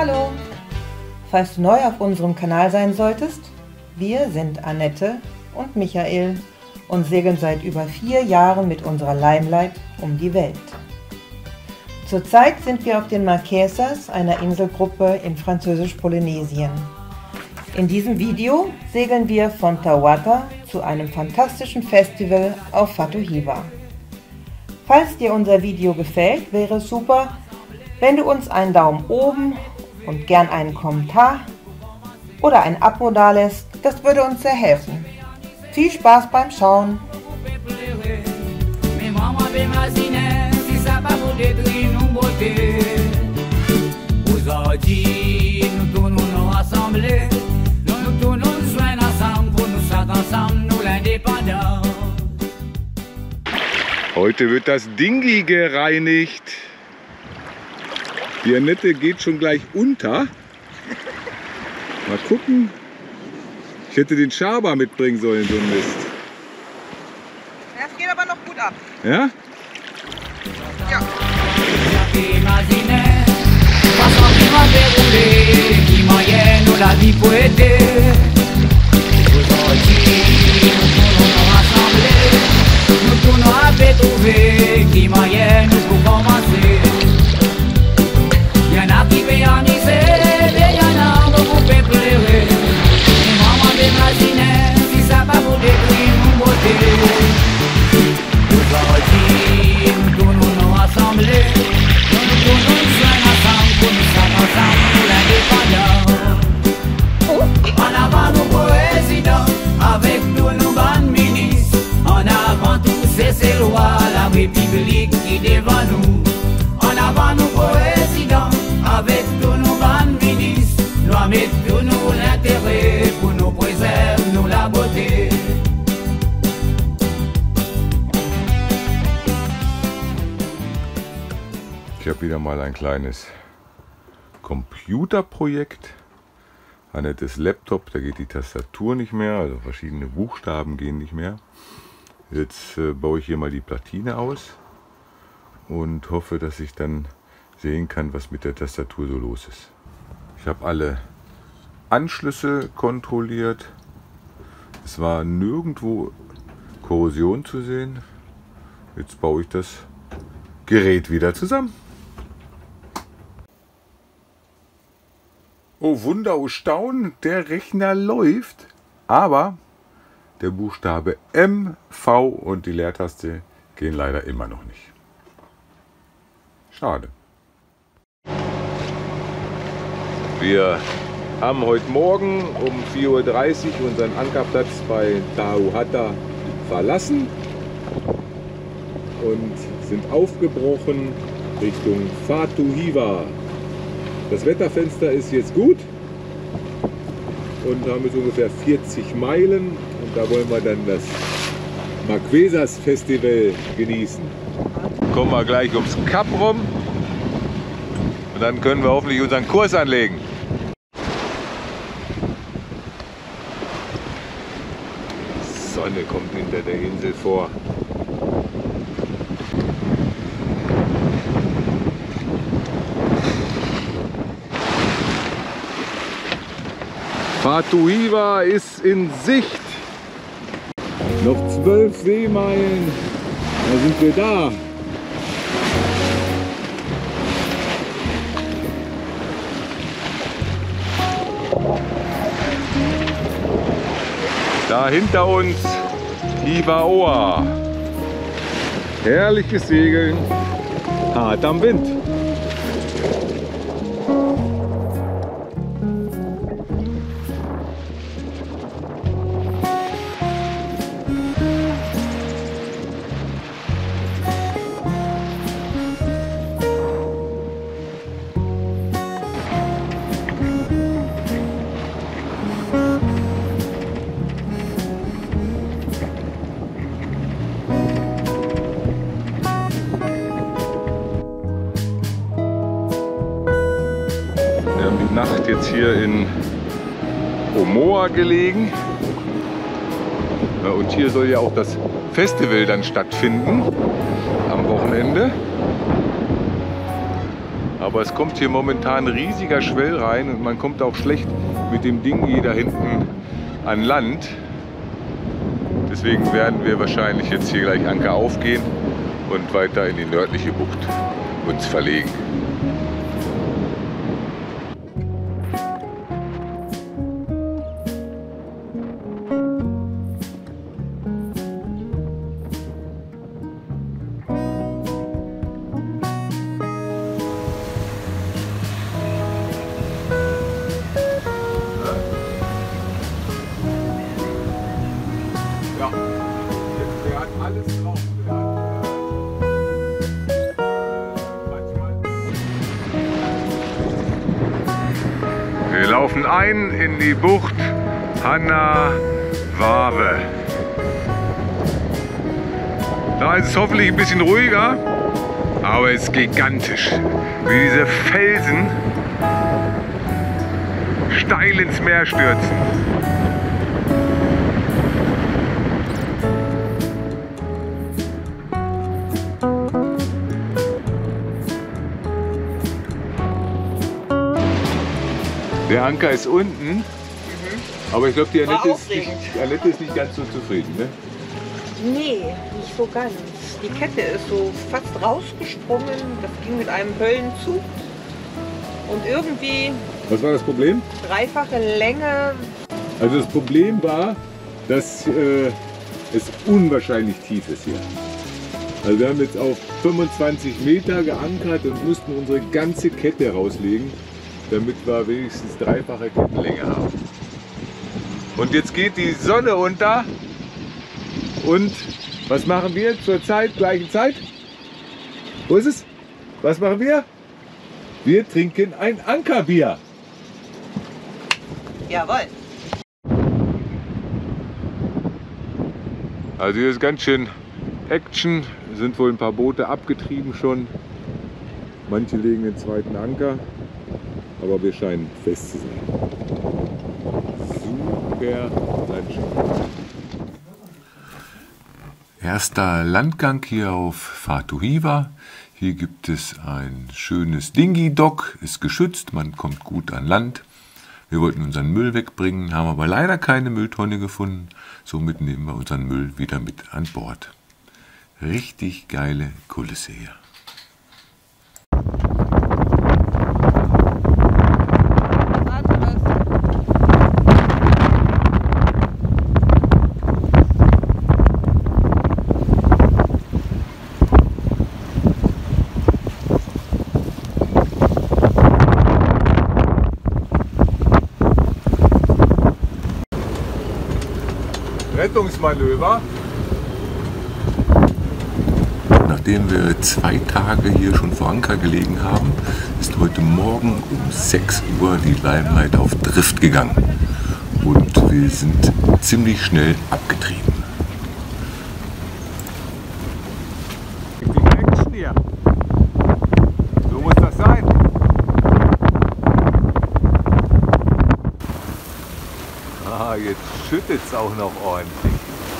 Hallo! Falls du neu auf unserem Kanal sein solltest, wir sind Annette und Michael und segeln seit über 4 Jahren mit unserer Limelight um die Welt. Zurzeit sind wir auf den Marquesas, einer Inselgruppe in Französisch-Polynesien. In diesem Video segeln wir von Tauata zu einem fantastischen Festival auf Fatu Hiva. Falls dir unser Video gefällt, wäre es super, wenn du uns einen Daumen oben und gern einen Kommentar oder ein Abo dalässt. Das würde uns sehr helfen. Viel Spaß beim Schauen! Heute wird das Dinghy gereinigt. Die Annette geht schon gleich unter. Mal gucken. Ich hätte den Schaber mitbringen sollen, so ein Mist. Ja, es geht aber noch gut ab. Ja? Ja. Ich habe wieder mal ein kleines Computerprojekt. Annettes Laptop, da geht die Tastatur nicht mehr, also verschiedene Buchstaben gehen nicht mehr. Jetzt baue ich hier mal die Platine aus und hoffe, dass ich dann sehen kann, was mit der Tastatur so los ist. Ich habe alle Anschlüsse kontrolliert. Es war nirgendwo Korrosion zu sehen. Jetzt baue ich das Gerät wieder zusammen. Oh Wunder, oh Staunen, der Rechner läuft, aber der Buchstabe M, V und die Leertaste gehen leider immer noch nicht. Schade. Wir haben heute Morgen um 4:30 Uhr unseren Ankerplatz bei Tauata verlassen und sind aufgebrochen Richtung Fatu Hiva. Das Wetterfenster ist jetzt gut und haben jetzt ungefähr 40 Meilen und da wollen wir dann das Marquesas Festival genießen. Kommen wir gleich ums Kap rum und dann können wir hoffentlich unseren Kurs anlegen. Die Sonne kommt hinter der Insel vor. Fatu Hiva ist in Sicht. Noch 12 Seemeilen, da sind wir da. Da hinter uns Hivaoa. Herrliches Segeln, hart am Wind. Nacht jetzt hier in Omoa gelegen. Und hier soll ja auch das Festival dann stattfinden am Wochenende. Aber es kommt hier momentan ein riesiger Schwell rein und man kommt auch schlecht mit dem Ding hier da hinten an Land. Deswegen werden wir wahrscheinlich jetzt hier gleich Anker aufgehen und weiter in die nördliche Bucht uns verlegen. Wir laufen ein in die Bucht Hanna-Wawe. Da ist es hoffentlich ein bisschen ruhiger, aber es ist gigantisch. Wie diese Felsen steil ins Meer stürzen. Der Anker ist unten, aber ich glaube, die Annette ist nicht ganz so zufrieden, ne? Nee, nicht so ganz. Die Kette ist so fast rausgesprungen. Das ging mit einem Höllenzug. Und irgendwie... Was war das Problem? Dreifache Länge. Also das Problem war, dass es unwahrscheinlich tief ist hier. Also wir haben jetzt auf 25 Meter geankert und mussten unsere ganze Kette rauslegen, damit wir wenigstens dreifache Kettenlänge haben. Und jetzt geht die Sonne unter und was machen wir zur gleichen Zeit? Wo ist es? Was machen wir? Wir trinken ein Ankerbier. Jawohl. Also hier ist ganz schön Action. Es sind wohl ein paar Boote abgetrieben schon. Manche legen den zweiten Anker. Aber wir scheinen fest zu sein. Super Landschaft. Erster Landgang hier auf Fatuhiva. Hier gibt es ein schönes Dingi-Dock, ist geschützt, man kommt gut an Land. Wir wollten unseren Müll wegbringen, haben aber leider keine Mülltonne gefunden. Somit nehmen wir unseren Müll wieder mit an Bord. Richtig geile Kulisse hier. Rettungsmanöver. Nachdem wir 2 Tage hier schon vor Anker gelegen haben, ist heute Morgen um 6 Uhr die Limelight auf Drift gegangen. Und wir sind ziemlich schnell abgetrieben. Action hier. So muss das sein. Ah, jetzt schüttet es auch noch ordentlich.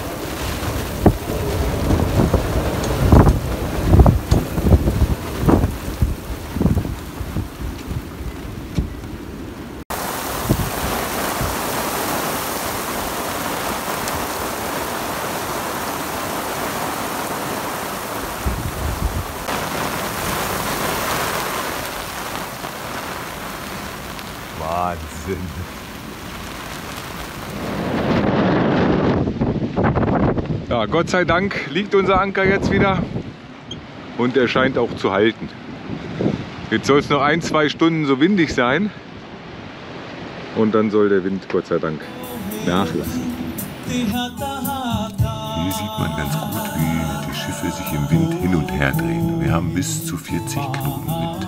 Wahnsinn. Ja, Gott sei Dank liegt unser Anker jetzt wieder und er scheint auch zu halten. Jetzt soll es noch 1-2 Stunden so windig sein und dann soll der Wind Gott sei Dank nachlassen. Hier sieht man ganz gut, wie die Schiffe sich im Wind hin und her drehen. Wir haben bis zu 40 Knoten Wind.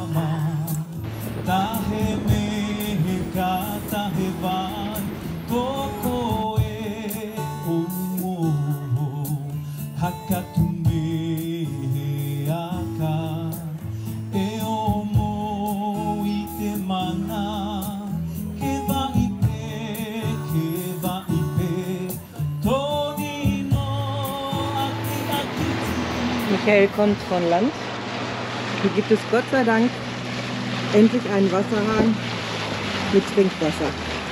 Michael kommt von Land. Hier gibt es Gott sei Dank Endlich einen Wasserhahn mit Trinkwasser.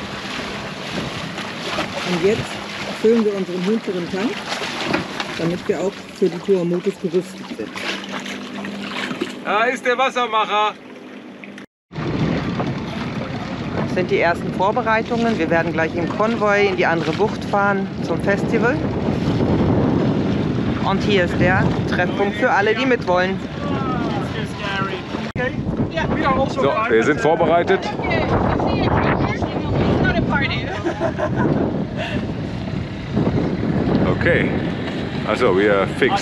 Und jetzt füllen wir unseren hinteren Tank, damit wir auch für die Tuamotus gerüstet sind. Da ist der Wassermacher. Das sind die ersten Vorbereitungen. Wir werden gleich im Konvoi in die andere Bucht fahren zum Festival. Und hier ist der Treffpunkt für alle, die mitwollen. So, wir sind vorbereitet. Okay, also we are fixed.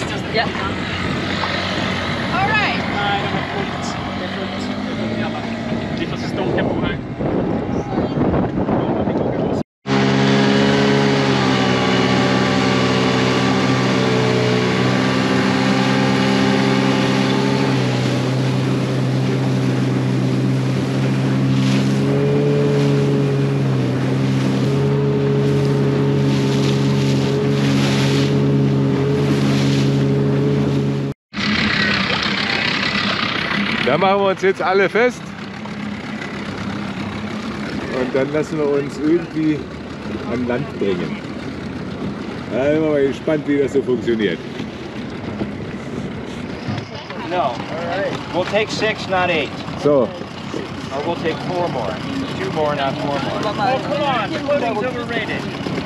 Da machen wir uns jetzt alle fest und dann lassen wir uns irgendwie an Land bringen. Da sind wir mal gespannt, wie das so funktioniert. No, we'll take 6, not 8. So. Or we'll take 4 more. 2 more, not 4 more. Oh, come on, the pudding's overrated.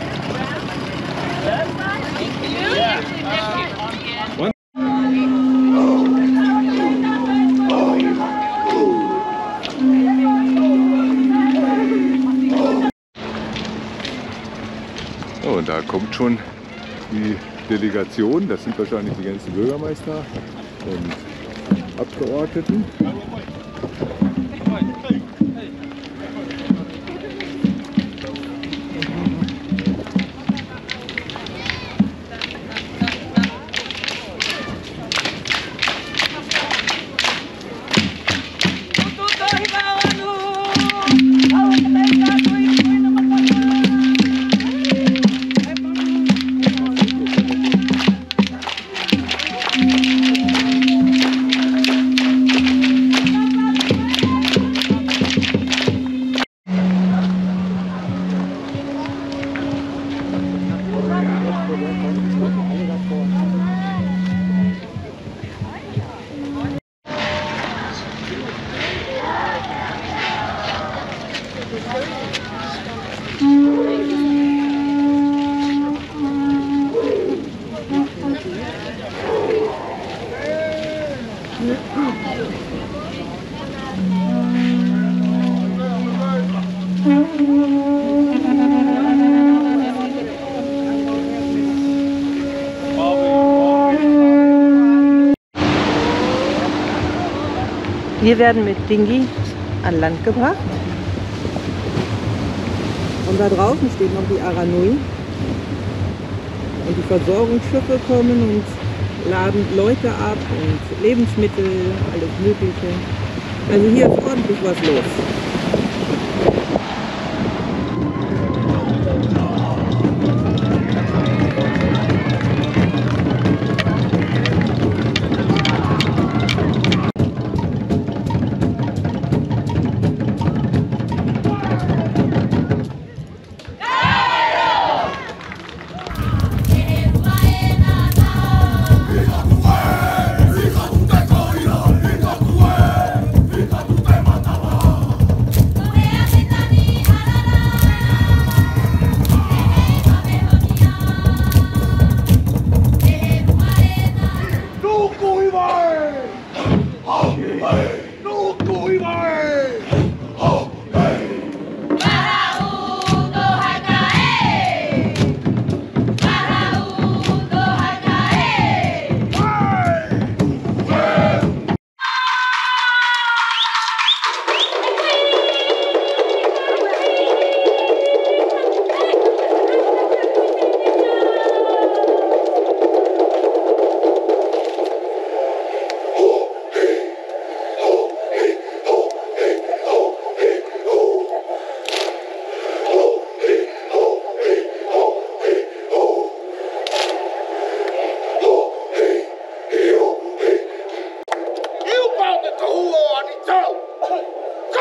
Oh, und da kommt schon die Delegation. Das sind wahrscheinlich die ganzen Bürgermeister und Abgeordneten. Wir werden mit Dinghy an Land gebracht. Und da draußen steht noch die Aranui. Und die Versorgungsschiffe kommen und laden Leute ab und Lebensmittel, alles Mögliche. Also hier ist ordentlich was los.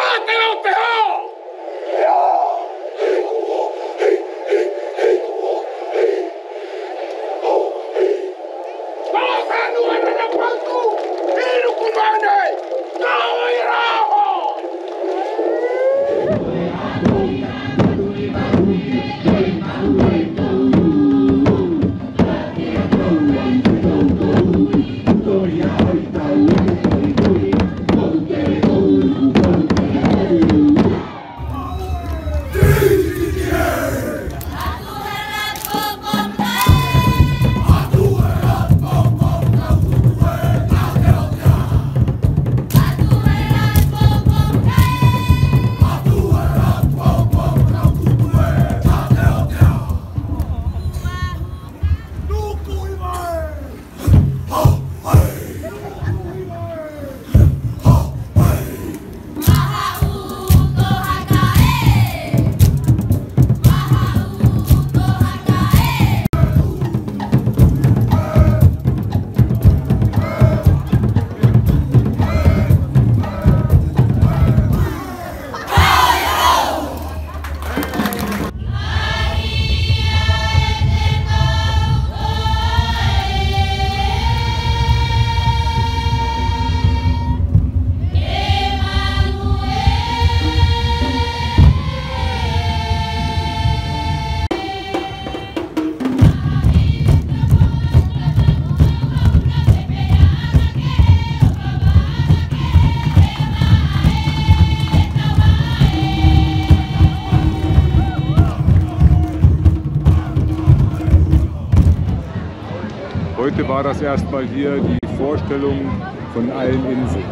Heute war das erstmal hier die Vorstellung von allen Inseln.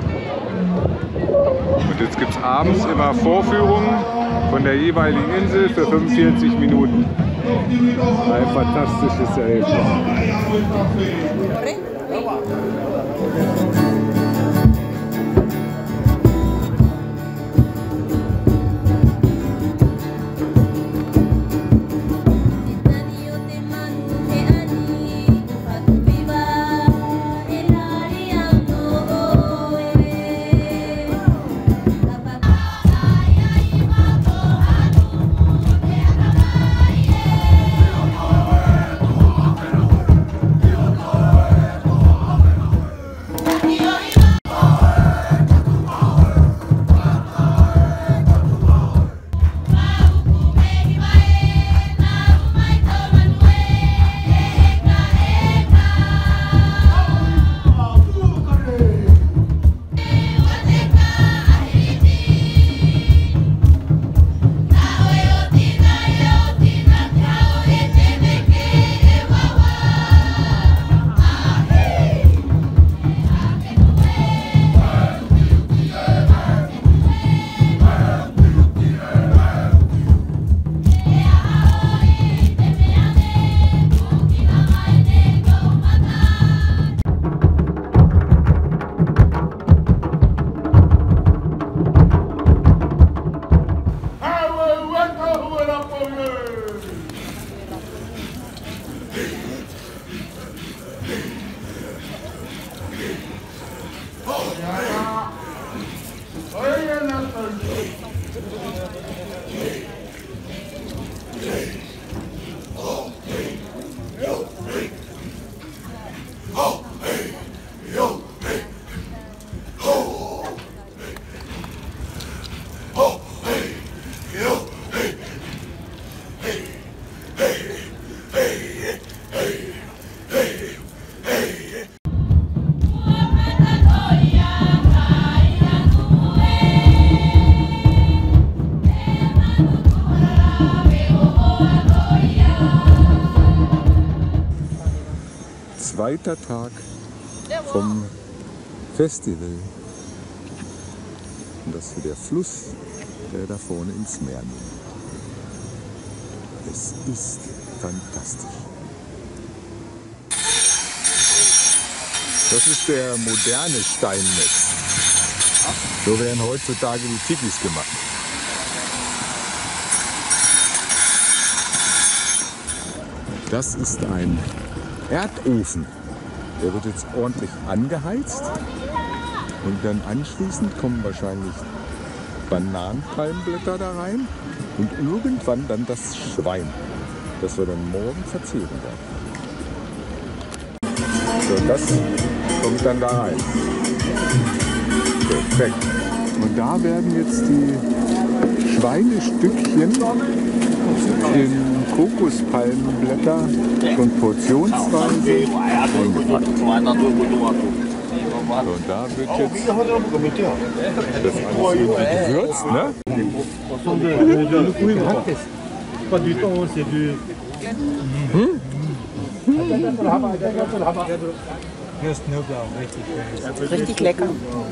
Und jetzt gibt es abends immer Vorführungen von der jeweiligen Insel für 45 Minuten. Ein fantastisches Erlebnis. Zweiter Tag vom Festival. Und das ist der Fluss, der da vorne ins Meer nimmt. Es ist fantastisch. Das ist der moderne Steinmetz. So werden heutzutage die Tikis gemacht. Das ist ein Erdofen. Der wird jetzt ordentlich angeheizt und dann anschließend kommen wahrscheinlich Bananenpalmenblätter da rein und irgendwann dann das Schwein, das wir dann morgen verzehren werden. So, das kommt dann da rein. Perfekt. Und da werden jetzt die Schweinestückchen in Kokospalmenblätter schon portionsweise eingepackt. So, und da wird jetzt das alles gewürzt, ne? Richtig lecker.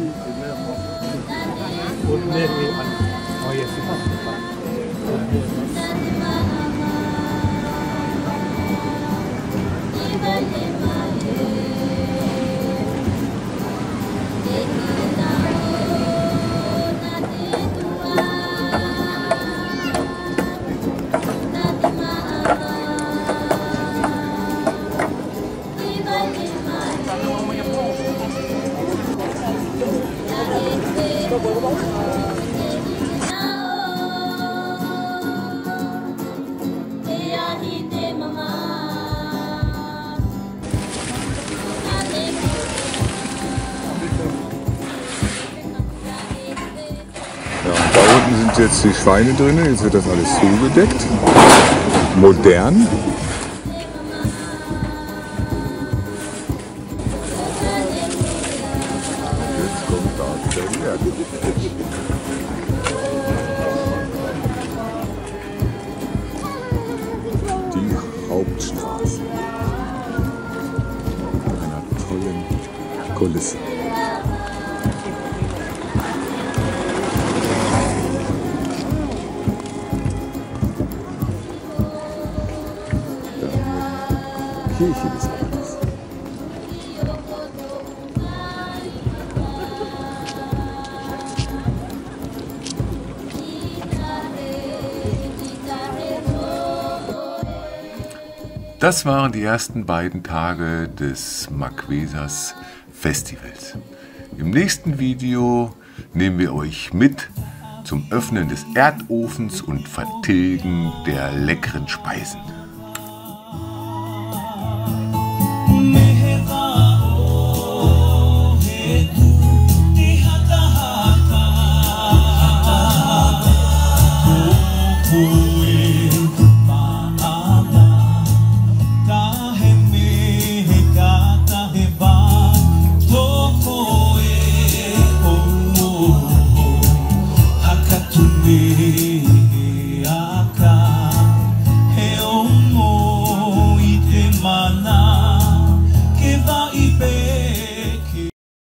Da unten sind jetzt die Schweine drin, jetzt wird das alles zugedeckt. Modern. Jetzt kommt da der Wert. Die Hauptstraße. Mit einer tollen Kulisse. Kirche des Ortes. Das waren die ersten beiden Tage des Marquesas Festivals. Im nächsten Video nehmen wir euch mit zum Öffnen des Erdofens und Vertilgen der leckeren Speisen.